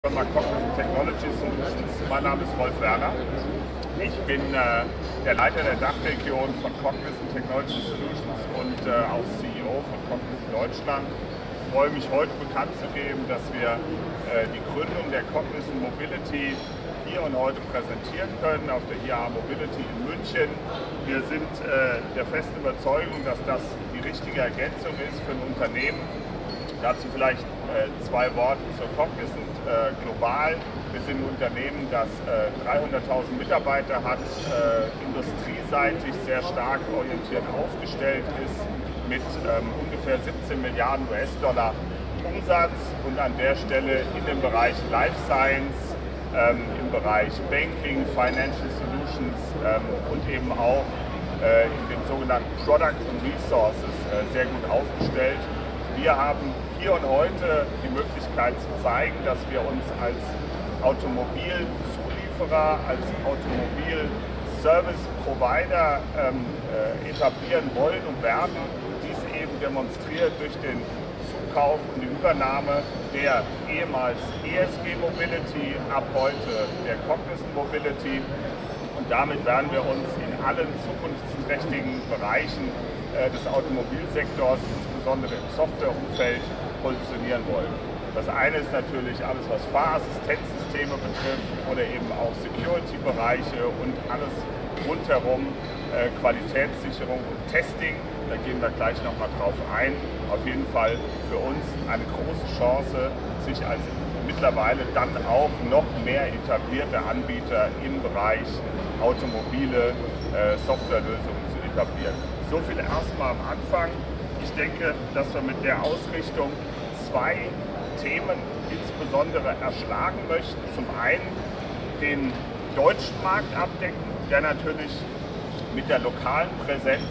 Firma Cognizant Technology Solutions. Mein Name ist Rolf Werner. Ich bin der Leiter der Dachregion von Cognizant Technology Solutions und auch CEO von Cognizant Deutschland. Ich freue mich, heute bekannt zu geben, dass wir die Gründung der Cognizant Mobility hier und heute präsentieren können auf der IAA Mobility in München. Wir sind der festen Überzeugung, dass das die richtige Ergänzung ist für ein Unternehmen. Dazu vielleicht zwei Worte zur Cognizant. Global. Wir sind ein Unternehmen, das 300.000 Mitarbeiter hat, industrieseitig sehr stark orientiert aufgestellt ist, mit ungefähr 17 Milliarden US-Dollar Umsatz und an der Stelle in dem Bereich Life Science, im Bereich Banking, Financial Solutions und eben auch in den sogenannten Products und Resources sehr gut aufgestellt. Wir haben hier und heute die Möglichkeit zu zeigen, dass wir uns als Automobilzulieferer, als Automobil-Service-Provider etablieren wollen und werden. Dies eben demonstriert durch den Zukauf und die Übernahme der ehemals ESG Mobility, ab heute der Cognizant Mobility. Und damit werden wir uns in allen zukunftsträchtigen Bereichen des Automobilsektors, insbesondere im Softwareumfeld, positionieren wollen. Das eine ist natürlich alles, was Fahrassistenzsysteme betrifft oder eben auch Security-Bereiche und alles rundherum, Qualitätssicherung und Testing. Da gehen wir gleich nochmal drauf ein. Auf jeden Fall für uns eine große Chance, sich als mittlerweile dann auch noch mehr etablierte Anbieter im Bereich automobile Softwarelösungen zu etablieren. So viel erstmal am Anfang. Ich denke, dass wir mit der Ausrichtung zwei Themen insbesondere erschlagen möchten. Zum einen den deutschen Markt abdecken, der natürlich mit der lokalen Präsenz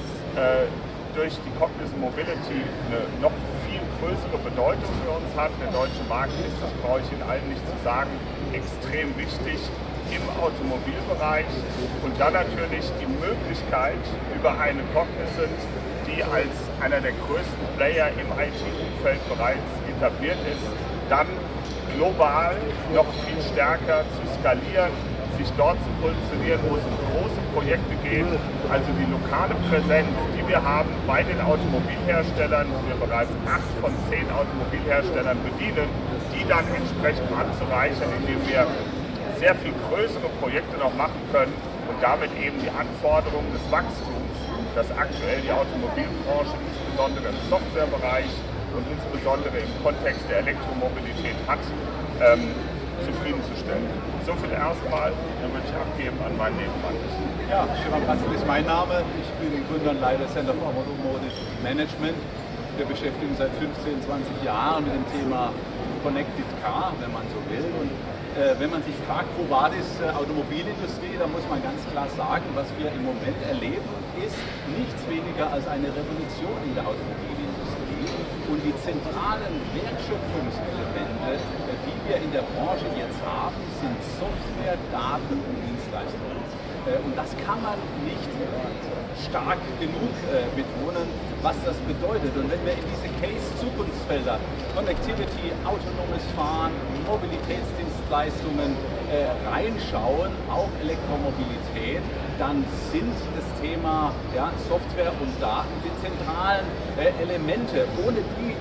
durch die Cognizant Mobility eine noch viel größere Bedeutung für uns hat. Der deutsche Markt ist, das brauche ich Ihnen allen nicht zu sagen, extrem wichtig im Automobilbereich. Und dann natürlich die Möglichkeit, über eine Cognizant, die als einer der größten Player im IT-Umfeld bereits etabliert ist, dann global noch viel stärker zu skalieren, sich dort zu positionieren, wo es um große Projekte geht, also die lokale Präsenz, die wir haben bei den Automobilherstellern, wo wir bereits 8 von 10 Automobilherstellern bedienen, die dann entsprechend anzureichern, indem wir sehr viel größere Projekte noch machen können und damit eben die Anforderungen des Wachstums, das aktuell die Automobilbranche insbesondere im Softwarebereich und insbesondere im Kontext der Elektromobilität hat, zufriedenzustellen. So viel erstmal, dann würde ich abgeben an meinen Nebenmann. Ja, Stefan Pastel ist mein Name. Ich bin Gründer und Leiter Center for Automotive Management. Wir beschäftigen uns seit 15, 20 Jahren mit dem Thema Connected Car, wenn man so will. Und wenn man sich fragt, wo war das Automobilindustrie, dann muss man ganz klar sagen, was wir im Moment erleben, ist nichts weniger als eine Revolution in der Automobilindustrie. Und die zentralen Wertschöpfungselemente, die wir in der Branche jetzt haben, sind Software, Daten und Dienstleistungen. Und das kann man nicht stark genug betonen, was das bedeutet. Und wenn wir in diese Case-Zukunftsfelder, Connectivity, autonomes Fahren, Mobilitätsdienstleistungen reinschauen, auch Elektromobilität, dann sind das Thema Software und Daten die zentralen Elemente, ohne die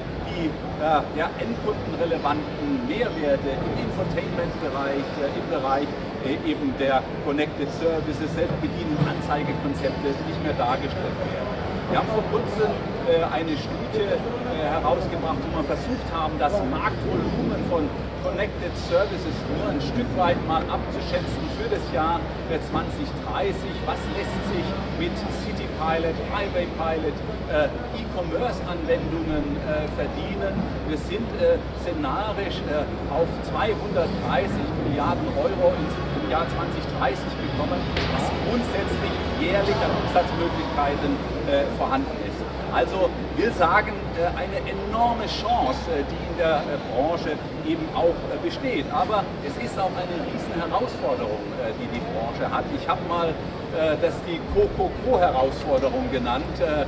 endkundenrelevanten Mehrwerte im Infotainment-Bereich, im Bereich eben der Connected Services, selbstbedienenden Anzeigekonzepte nicht mehr dargestellt werden. Wir haben vor kurzem eine Studie herausgebracht, wo wir versucht haben, das Marktvolumen von Connected Services nur ein Stück weit mal abzuschätzen für das Jahr 2030. Was lässt sich mit City Pilot, Highway Pilot, E-Commerce-Anwendungen verdienen? Wir sind szenarisch auf 230 Milliarden Euro im Jahr 2030 gekommen, was grundsätzlich jährlich an Umsatzmöglichkeiten vorhanden ist. Also wir sagen, eine enorme Chance, die in der Branche eben auch besteht. Aber es ist auch eine riesen Herausforderung, die die Branche hat. Ich habe mal das die Co-Co-Co-Herausforderung genannt.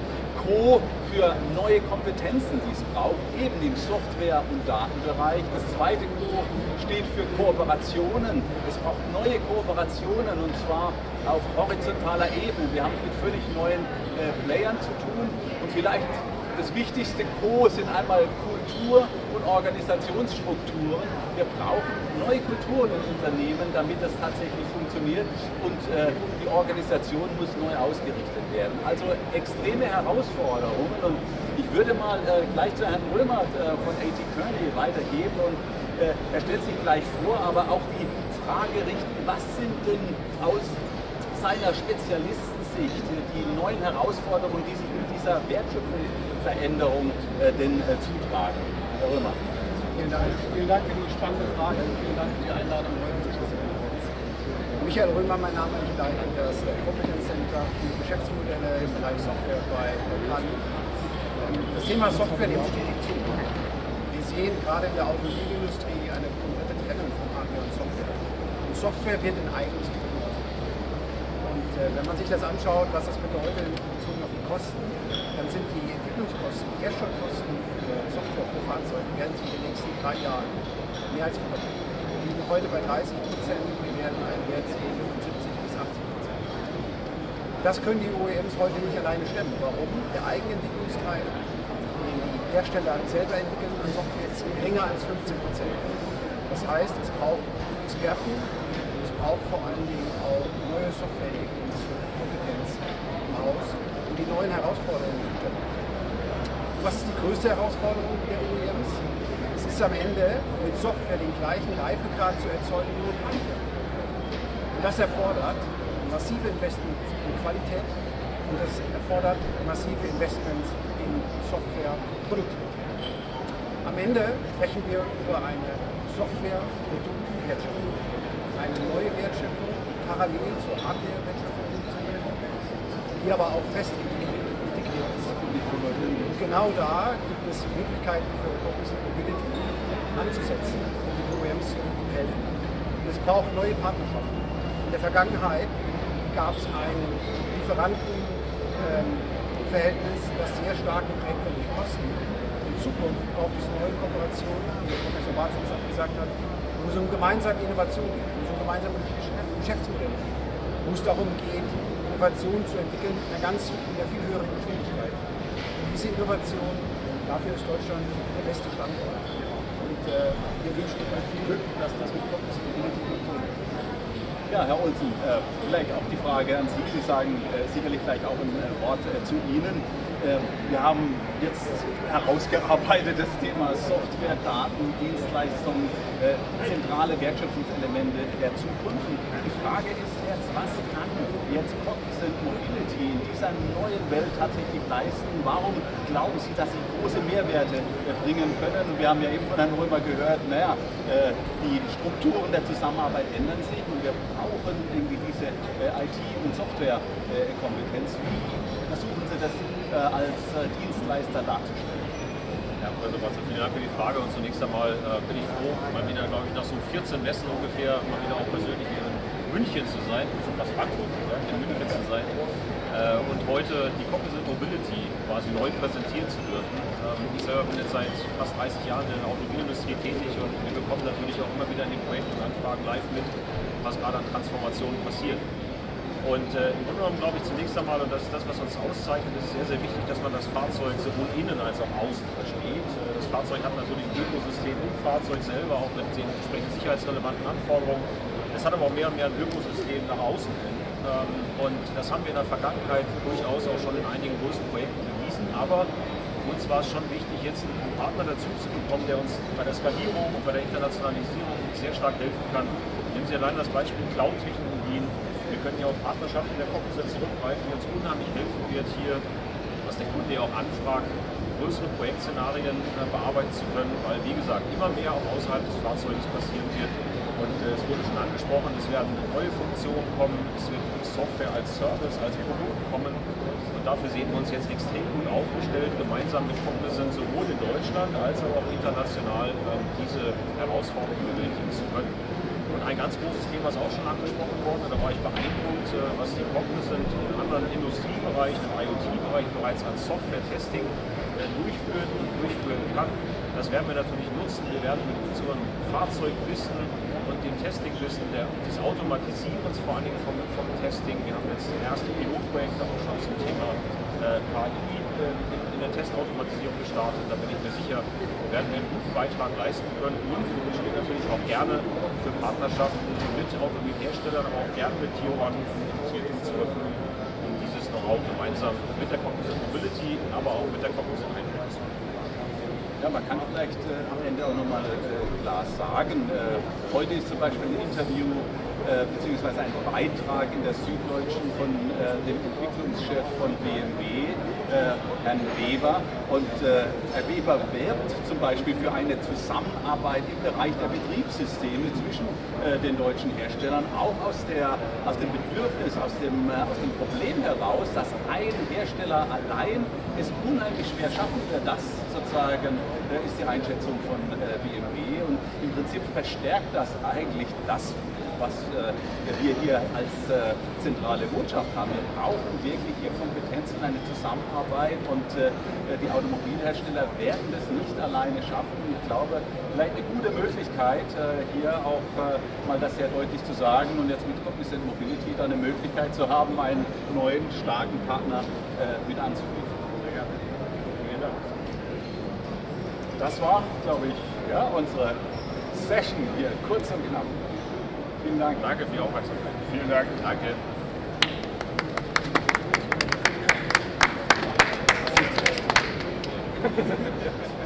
Pro für neue Kompetenzen, die es braucht, eben im Software- und Datenbereich. Das zweite Q steht für Kooperationen. Es braucht neue Kooperationen und zwar auf horizontaler Ebene. Wir haben es mit völlig neuen Playern zu tun und vielleicht das wichtigste Q sind einmal Kultur und Organisationsstrukturen. Wir brauchen neue Kulturen in Unternehmen, damit das tatsächlich funktioniert und die Organisation muss neu ausgerichtet werden. Also extreme Herausforderungen und ich würde mal gleich zu Herrn Römert von A.T. Kearney weitergeben und er stellt sich gleich vor, aber auch die Frage richten, was sind denn aus seiner Spezialistensicht die neuen Herausforderungen, die sich mit dieser Wertschöpfungsveränderung denn zutragen? Herr Römer. Vielen Dank für die spannende Frage. Vielen Dank für die Einladung heute zu dieser Konferenz. Michael Römer, mein Name, ich leite das Competence Center für Geschäftsmodelle im Bereich Software bei Kali. Das Thema Software nimmt stetig zu. Wir sehen gerade in der Automobilindustrie eine komplette Trennung von Hardware und Software. Und Software wird ein eigenes Produkt. Und wenn man sich das anschaut, was das bedeutet bezogen auf die Kosten, dann sind die Entwicklungskosten, die Herstellkosten für Software pro Fahrzeug werden sich in den nächsten 3 Jahren mehr als verdoppeln. Wir liegen heute bei 30%, wir werden einen Wert sehen von 70 bis 80%. Das können die OEMs heute nicht alleine stemmen. Warum? Der eigene Entwicklungsteil, den die Hersteller selber entwickeln an Software, ist geringer als 15%. Das heißt, es braucht Experten, es braucht vor allen Dingen auch neue Softwareentwicklungskompetenz im Haus, um die neuen Herausforderungen zu stellen. Was ist die größte Herausforderung der OEMs? Es ist am Ende mit Software den gleichen Reifegrad zu erzeugen wie mit Hardware. Und das erfordert massive Investments in Qualität und das erfordert massive Investments in Software-Produktivität. Am Ende sprechen wir über eine Software-Produktwertschöpfung, eine neue Wertschöpfung, die parallel zur Hardware-Wertschöpfung funktioniert, die aber auch fest integriert ist. Und genau da gibt es Möglichkeiten für Composite Mobility anzusetzen, um die OEMs zu helfen. Und es braucht neue Partnerschaften. In der Vergangenheit gab es ein Lieferantenverhältnis, das sehr stark geprägt war durch Kosten. In Zukunft braucht es neue Kooperationen, wie Professor Bartels gesagt hat, wo es um gemeinsame Innovation geht, wo es um gemeinsame Geschäftsmodelle geht, wo es darum geht, Innovationen zu entwickeln in einer viel höheren Geschwindigkeit. Und diese Innovation, dafür ist Deutschland der beste Standort. Und wir wünschen euch viel Glück, dass das mit Composite Mobility funktioniert. Ja, Herr Olsen, vielleicht auch die Frage an Sie. Sie sagen sicherlich vielleicht auch ein Wort zu Ihnen. Wir haben jetzt herausgearbeitet das Thema Software, Daten, Dienstleistungen, zentrale Wertschöpfungselemente der Zukunft. Die Frage ist jetzt, was kann jetzt Cognizant Mobility in dieser neuen Welt tatsächlich leisten? Warum glauben Sie, dass Sie große Mehrwerte bringen können? Und wir haben ja eben von Herrn Römer gehört, naja, die Strukturen der Zusammenarbeit ändern sich und wir brauchen irgendwie diese IT- und Softwarekompetenz. Wie versuchen Sie das als Dienstleister darzustellen? Ja, Professor Batzer, vielen Dank für die Frage und zunächst einmal bin ich froh, mal wieder, glaube ich, nach so 14 Messen ungefähr mal wieder auch persönlich hier in München zu sein, schon fast Frankfurt zu sein, in München zu sein und heute die Composite Mobility quasi neu präsentieren zu dürfen. Ich selber bin jetzt seit fast 30 Jahren in der Automobilindustrie tätig und wir bekommen natürlich auch immer wieder in den Projekten und Anfragen live mit, was gerade an Transformationen passiert. Und im Grunde genommen glaube ich zunächst einmal, und das ist das, was uns auszeichnet, ist es sehr, sehr wichtig, dass man das Fahrzeug sowohl innen als auch außen versteht. Das Fahrzeug hat natürlich ein Ökosystem im Fahrzeug selber, auch mit den entsprechend sicherheitsrelevanten Anforderungen. Es hat aber auch mehr und mehr ein Ökosystem nach außen hin. Und das haben wir in der Vergangenheit durchaus auch schon in einigen großen Projekten bewiesen. Aber uns war es schon wichtig, jetzt einen Partner dazu zu bekommen, der uns bei der Skalierung und bei der Internationalisierung sehr stark helfen kann. Nehmen Sie allein das Beispiel Cloud-Technologien. Wir können ja auf Partnerschaften der Cognizant zurückgreifen, die uns unheimlich helfen wird, hier, was der Kunde ja auch anfragt, größere Projektszenarien bearbeiten zu können, weil, wie gesagt, immer mehr auch außerhalb des Fahrzeuges passieren wird. Und es wurde schon angesprochen, es werden neue Funktionen kommen, es wird Software als Service, als Produkt kommen. Und dafür sehen wir uns jetzt extrem gut aufgestellt, gemeinsam mit Cognizant sowohl in Deutschland als auch international diese Herausforderungen bewältigen zu können. Und ein ganz großes Thema ist auch schon angesprochen worden, da war ich beeindruckt, was die Cognizant in anderen Industriebereichen, im IoT-Bereich bereits an Software-Testing durchführen kann. Das werden wir natürlich nutzen. Wir werden mit unserem Fahrzeugwissen und dem Testingwissen des Automatisierens, vor allen Dingen vom Testing, wir haben jetzt erste Pilotprojekte auch schon zum Thema KI in der Testautomatisierung gestartet. Da bin ich mir sicher, werden wir einen guten Beitrag leisten können und wir stehen natürlich auch gerne für Partnerschaften mit Automobilherstellern, aber auch gerne mit Tier 1 Instituten zur Verfügung, um dieses Know-how gemeinsam mit der Cognizant Mobility, aber auch mit der Cognizant einzusetzen. Ja, man kann vielleicht am Ende auch nochmal klar sagen, heute ist zum Beispiel ein Interview beziehungsweise ein Beitrag in der Süddeutschen von dem Entwicklungschef von BMW, Herrn Weber. Und Herr Weber wirbt zum Beispiel für eine Zusammenarbeit im Bereich der Betriebssysteme zwischen den deutschen Herstellern, auch aus dem Bedürfnis, aus dem Problem heraus, dass ein Hersteller allein es unheimlich schwer schaffen wird. Das sozusagen ist die Einschätzung von BMW und im Prinzip verstärkt das eigentlich das, was wir hier als zentrale Botschaft haben. Wir brauchen wirklich hier Kompetenzen, eine Zusammenarbeit und die Automobilhersteller werden das nicht alleine schaffen. Ich glaube, vielleicht eine gute Möglichkeit, hier auch mal das sehr deutlich zu sagen und jetzt mit Cognizant Mobility dann eine Möglichkeit zu haben, einen neuen, starken Partner mit anzubieten. Sehr gerne. Vielen Dank. Das war, glaube ich, ja, unsere Session hier, kurz und knapp. Vielen Dank. Danke für die Aufmerksamkeit. Vielen Dank. Danke.